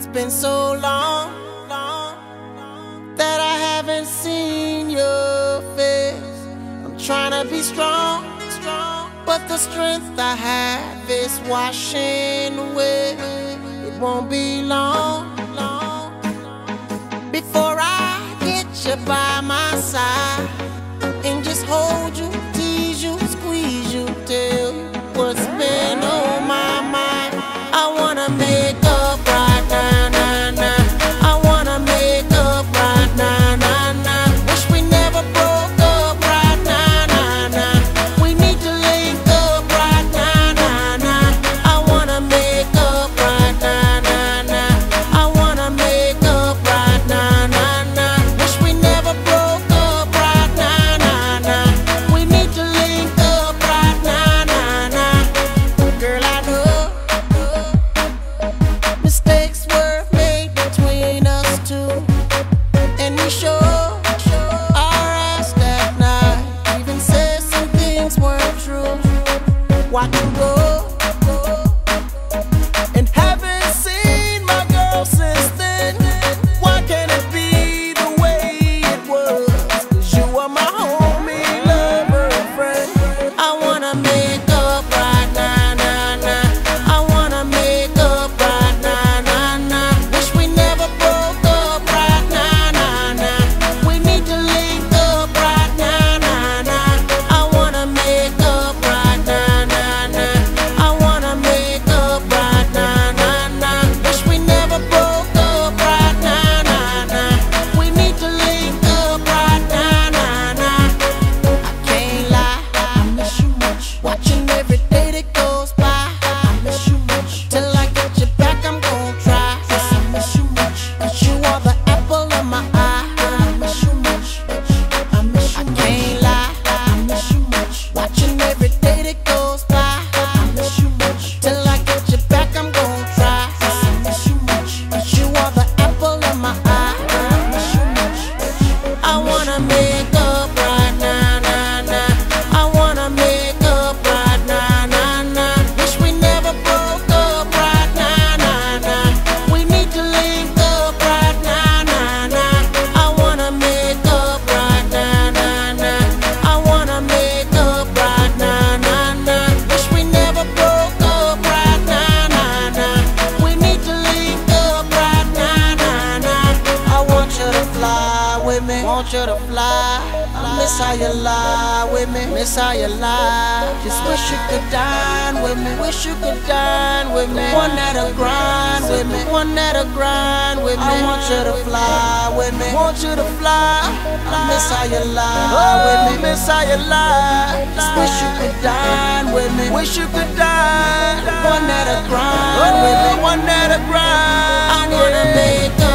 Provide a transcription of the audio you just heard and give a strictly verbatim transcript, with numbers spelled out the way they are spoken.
It's been so long, long that I haven't seen your face. I'm trying to be strong, strong, but the strength I have is washing away. It won't be long, long before I get you by my side and just hold you, tease you, squeeze you, tell you what's been on my mind. I wanna make up right now, nah, nah. I wanna make up right now, nah, nah. Wish we never broke up right now, nah, nah. We need to link up right now, nah, nah. I wanna make up right now, nah, nah. I wanna make up right now, nah, nah. Wish we never broke up right now, nah, nah. We need to link up right now, nah, nah. Girl, I know mistakes were made between us two, and we sure our ass that night even said some things weren't true. Watch you go, and haven't seen my girl since then. Why can't it be the way it was? 'Cause you are my homie, lover, and friend. I wanna make up right now, nah, nah. I wanna make up right now, nah, nah. Wish we never broke up right now, nah, nah. We need to link up right now, nah, nah. I wanna make up right now, nah, nah. I wanna make up right now, nah, nah. Wish we never broke up right now, nah, nah. We need to link up right now, nah, nah. I can't lie, I miss you much. Watching every day that goes by, I miss you much. Till I get you back, I'm gon' try. Yes, I miss you much. 'Cause you are the apple of my eye. I miss you much. I miss you much. I can't lie, I miss you much. Watching every day that goes by, I miss you much. Till I get you back, I'm gon' try. Yes, I miss you much. 'Cause you are the apple of my eye. I miss you much. I wanna make up right now, nah, nah. I wanna make up right now, nah, nah. Wish we never broke up right now, nah, nah. We need to link up right now, nah, nah. I wanna make up right now, nah, nah. I wanna make up right now, nah, nah. Wish we never broke up right now, nah, nah. We need to link up right now, nah, nah. I want you to fly with me, want you to fly. I miss how you lie with me, miss how you lie. Just wish you could dine with me, wish you could dine with me. One that'll grind with me, one that'll grind with me. I want you to fly with me, want you to fly. I miss how you lie with me, miss how you lie. Just wish you could dine with me, wish you could dine. One that'll grind with me, one that'll grind. I wanna make